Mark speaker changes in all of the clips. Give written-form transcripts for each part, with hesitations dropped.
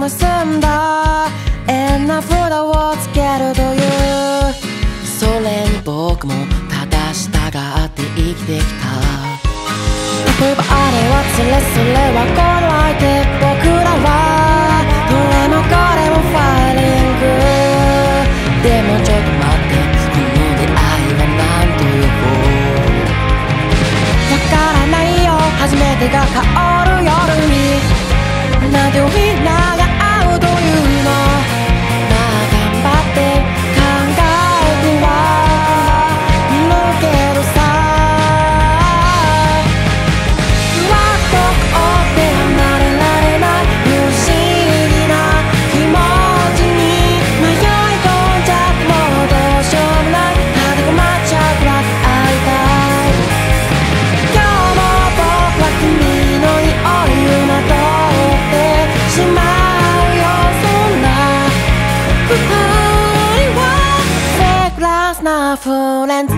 Speaker 1: 結んだ縁な札をつけるという、それに僕もただ従って生きてきた。例えばあれはつれそれはこの相手、僕らはどれもこれもファイリング。でもちょっと待って、この出会いはなんというわからないよ、初めてが香る夜になんでみんなが会うというの。まあ頑張って考えてはいるけどさ、ふわっとこうって離れられない不思議な気持ちに迷い込んじゃって、もうどうしようもない、ただ困っちゃうくらい会いたい。今日も僕は君の匂いをまとってしまうよ、そんな二人はセクラスなフレンズ。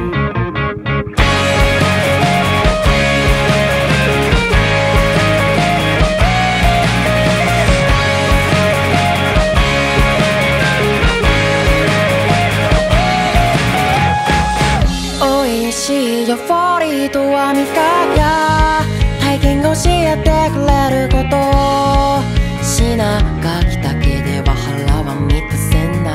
Speaker 1: 美味しいよフォリーとは味方や体験が教えてくれること、品が来ただけでは腹は満たせない。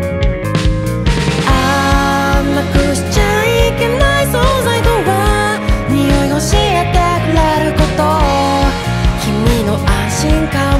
Speaker 1: なくしちゃいけない存在とは匂いが教えてくれること、君の安心感